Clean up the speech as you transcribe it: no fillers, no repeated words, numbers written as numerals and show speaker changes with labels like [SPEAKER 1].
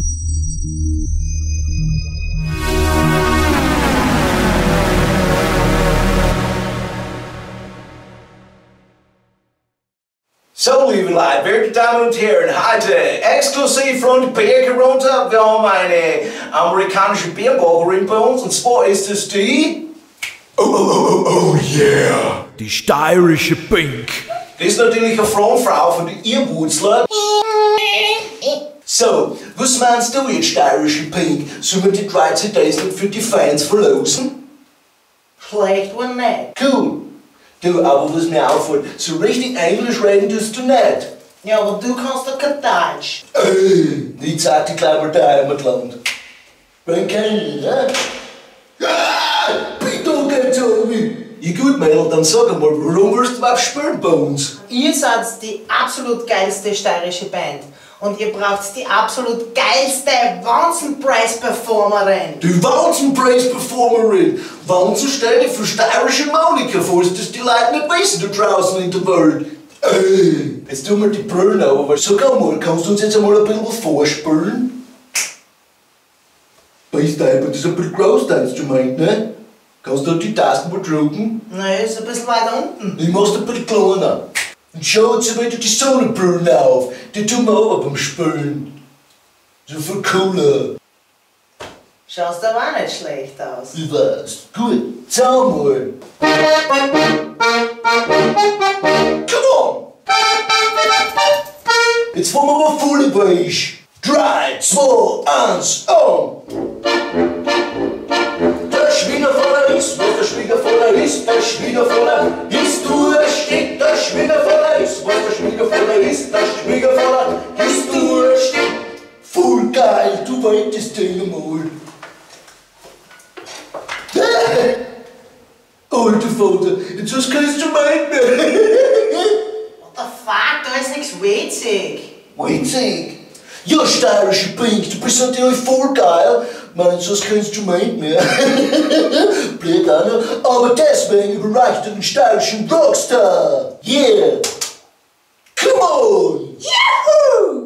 [SPEAKER 1] So, liebe Leute, werte Damen und Herren, heute exklusiv von Pike runter. Wir haben eine amerikanische Bierbacherin bei uns, und zwar ist es die...
[SPEAKER 2] Oh yeah! Die steirische Pike.
[SPEAKER 1] Das ist natürlich eine Frontfrau von der Irrwurzler. So, was meinst du jetzt, steirische Pike? Sollen wir die 13 Days für die Fans verlosen?
[SPEAKER 3] Schlecht war nicht.
[SPEAKER 1] Cool. Du, aber was mir auffällt, so richtig Englisch reden tust du nicht.
[SPEAKER 3] Ja, aber du kannst doch kein Deutsch.
[SPEAKER 1] Ich zeig dir gleich mal dein Heimatland. Wenn kein ne? Bitte geht's irgendwie. Ja gut, Mädel, dann sag einmal, warum willst du überhaupt spielen bei uns?
[SPEAKER 3] Ihr seid die absolut geilste steirische Band. Und ihr braucht die absolut geilste Wahnsinn-Preis-Performerin.
[SPEAKER 1] Die Wahnsinn-Preis-Performerin? Wahnsinn steht für steirische Monika, falls das die Leute nicht wissen da draußen in der Welt. Jetzt tun wir die Brüllen auf, aber sag einmal, kannst du uns jetzt einmal ein bisschen was vorspielen? Beisteil, das ist ein bisschen groß, dein Instrument, ne? Kannst du die Tasten mal drücken?
[SPEAKER 3] Nein, ist ein bisschen weiter unten.
[SPEAKER 1] Ich mach's ein bisschen kleiner. Und schau jetzt wieder die Sonnenbrillen auf. Die tun wir auch beim Spülen. So viel cooler.
[SPEAKER 3] Schaust aber auch nicht schlecht aus.
[SPEAKER 1] Ich weiß. Gut, zähl mal. Come on! Jetzt fahren wir mal voll weich. 3, 2, 1, on! Der Schwiegervater ist, was der Schwiegervater ist, der Schwiegervater ist durstig, der Schwiegervater ist, was der Schwiegervater ist, der Schwiegervater ist durstig. Voll geil, du wolltest den einmal. Alter Vater, jetzt hast du kein Instrument mehr.
[SPEAKER 3] What the fuck, da ist nichts witzig.
[SPEAKER 1] Witzig? Ja, steirische Pink, du bist natürlich voll geil. Meinst du hast kein Instrument mehr? Blöd auch noch. Aber deswegen überreicht er den steirischen Rockstar. Yeah! Come on! Yahoo!